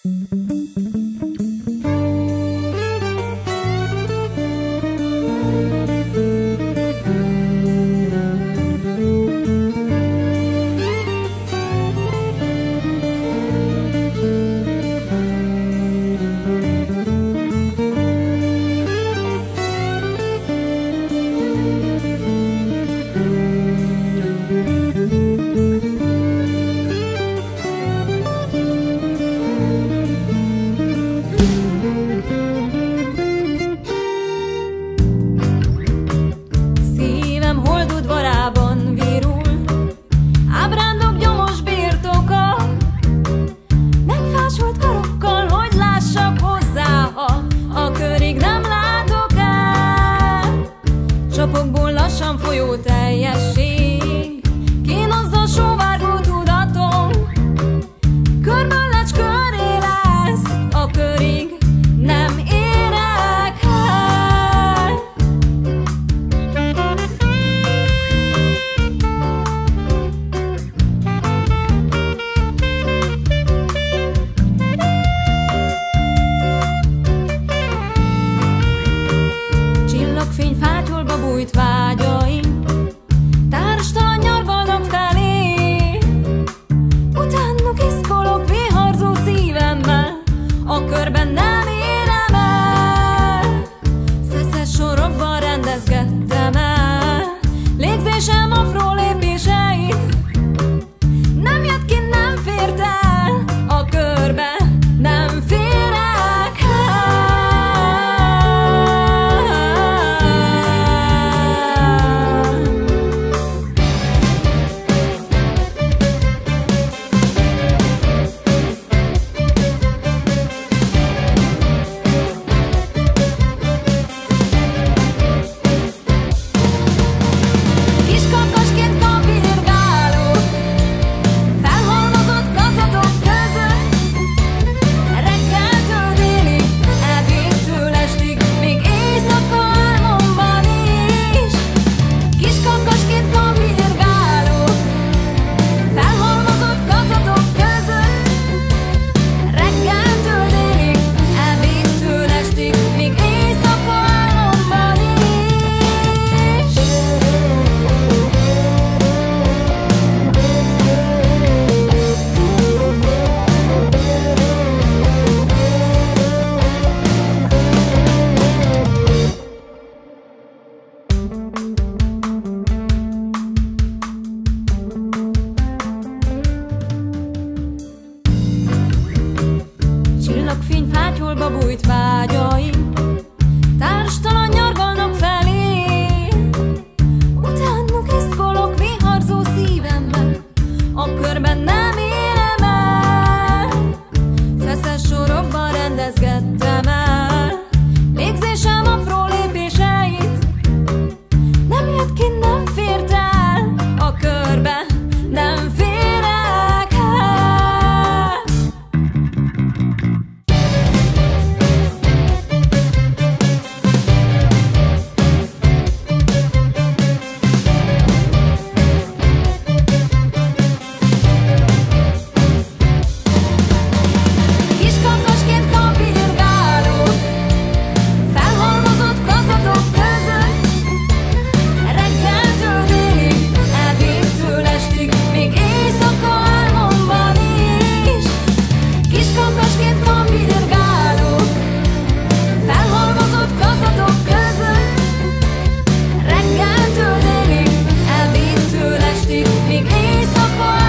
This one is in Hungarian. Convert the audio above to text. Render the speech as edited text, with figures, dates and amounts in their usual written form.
Csapokból lassan folyó teljesség kínozza sóvárgó tudatom. Körből köré lesz a körig, nem érek el. Csillagfény fátyolba bújt vágyaim, társtalan nyargalnak felé. Utánuk iszkolok viharzó szívemmel, a körben nem érem el. Feszes sorokban rendezgettem el légzésem apró lépéseit. Nem jött ki, nem fért el a körbe, nem férek el. Csillagfény fátyolba bújt vágyaim, társtalan nyargalnak felé. Utánuk iszkolok viharzó szívemmel, a körben nem érem el. Feszes sorokban rendezgettem el légzésem apró lépéseit. Nem jött ki, nem fért el a körbe, nem férek el. Kiskakasként kapirgálok felhalmozott kazatok között. Reggeltől délig, ebédtől estig, még éjszaka álmomban is. Kiskakasként kapirgálok felhalmozott kazatok között. Reggeltől délig, ebédtől estig, még éjszaka